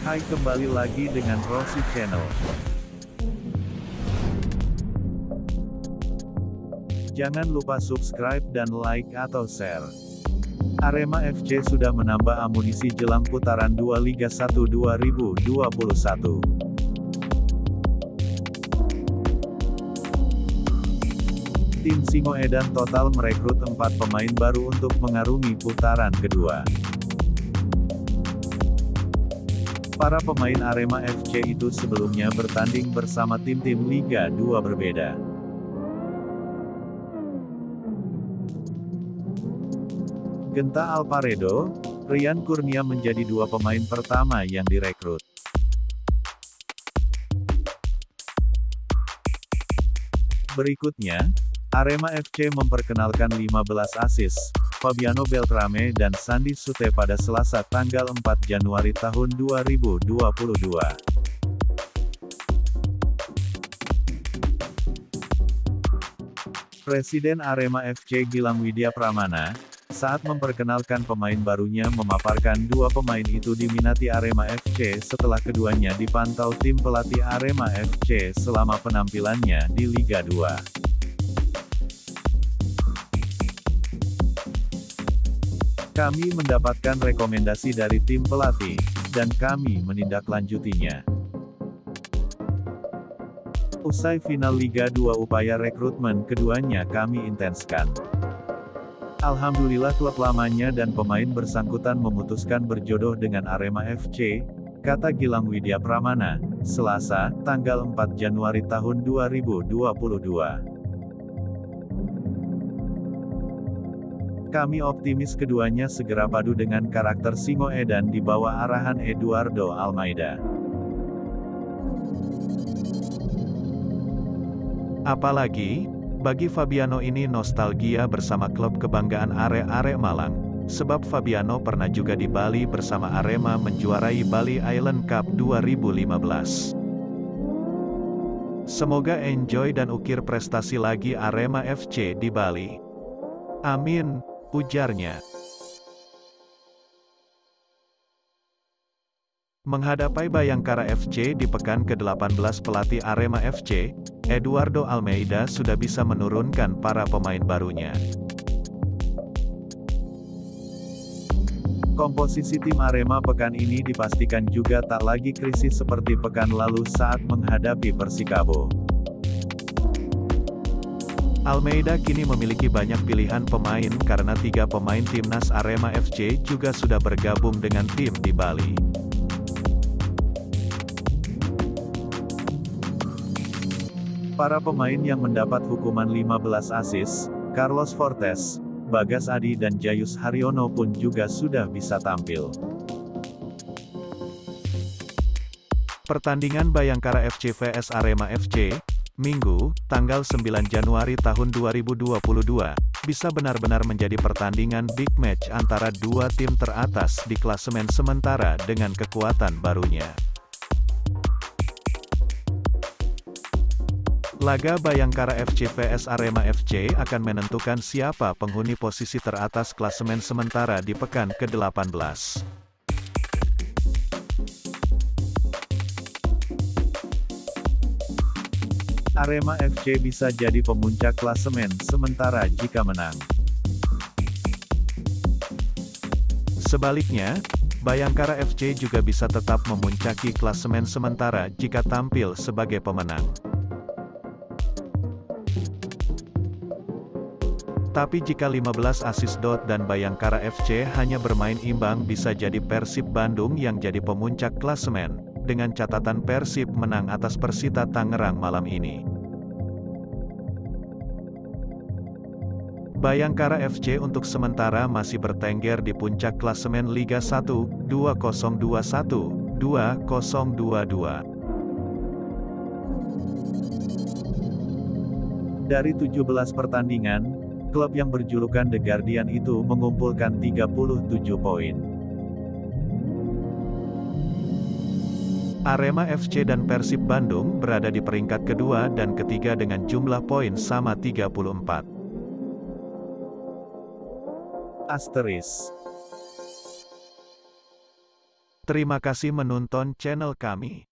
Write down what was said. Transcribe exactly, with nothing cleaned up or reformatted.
Hai, kembali lagi dengan Rossi Channel. Jangan lupa subscribe dan like atau share. Arema F C sudah menambah amunisi jelang putaran dua Liga satu dua ribu dua puluh satu. Tim Singoedan total merekrut empat pemain baru untuk mengarungi putaran kedua. Para pemain Arema F C itu sebelumnya bertanding bersama tim-tim Liga dua berbeda. Genta Alparedo, Rian Kurnia menjadi dua pemain pertama yang direkrut. Berikutnya, Arema F C memperkenalkan lima belas assist, Fabiano Beltrame dan Sandi Sute pada Selasa tanggal empat Januari tahun dua ribu dua puluh dua. Presiden Arema F C Gilang Widya Pramana, saat memperkenalkan pemain barunya memaparkan dua pemain itu diminati Arema F C setelah keduanya dipantau tim pelatih Arema F C selama penampilannya di Liga dua. Kami mendapatkan rekomendasi dari tim pelatih, dan kami menindaklanjutinya. Usai final Liga dua, upaya rekrutmen keduanya kami intenskan. Alhamdulillah klub lamanya dan pemain bersangkutan memutuskan berjodoh dengan Arema F C, kata Gilang Widya Pramana, Selasa, tanggal empat Januari tahun dua ribu dua puluh dua. Kami optimis keduanya segera padu dengan karakter Singoedan di bawah arahan Eduardo Almeida. Apalagi, bagi Fabiano ini nostalgia bersama klub kebanggaan Are-Are Malang, sebab Fabiano pernah juga di Bali bersama Arema menjuarai Bali Island Cup dua ribu lima belas. Semoga enjoy dan ukir prestasi lagi Arema F C di Bali. Amin, ujarnya. Menghadapi Bayangkara F C di pekan ke delapan belas, pelatih Arema F C, Eduardo Almeida sudah bisa menurunkan para pemain barunya. Komposisi tim Arema pekan ini dipastikan juga tak lagi krisis seperti pekan lalu saat menghadapi Persikabo. Almeida kini memiliki banyak pilihan pemain karena tiga pemain timnas Arema F C juga sudah bergabung dengan tim di Bali. Para pemain yang mendapat hukuman lima belas assist, Carlos Fortes, Bagas Adi dan Jayus Haryono pun juga sudah bisa tampil. Pertandingan Bayangkara F C vs Arema F C, Minggu, tanggal sembilan Januari tahun dua ribu dua puluh dua, bisa benar-benar menjadi pertandingan big match antara dua tim teratas di klasemen sementara dengan kekuatan barunya. Laga Bayangkara F C vs Arema F C akan menentukan siapa penghuni posisi teratas klasemen sementara di pekan ke delapan belas. Arema F C bisa jadi pemuncak klasemen sementara jika menang. Sebaliknya, Bayangkara F C juga bisa tetap memuncaki klasemen sementara jika tampil sebagai pemenang. Tapi jika lima belas assist dot dan Bayangkara F C hanya bermain imbang, bisa jadi Persib Bandung yang jadi pemuncak klasemen, dengan catatan Persib menang atas Persita Tangerang malam ini. Bayangkara F C untuk sementara masih bertengger di puncak klasemen Liga satu, dua ribu dua puluh satu, dua ribu dua puluh dua. Dari tujuh belas pertandingan, klub yang berjulukan The Guardian itu mengumpulkan tiga puluh tujuh poin. Arema F C dan Persib Bandung berada di peringkat kedua dan ketiga dengan jumlah poin sama tiga puluh empat. Asteris Terima kasih menonton channel kami.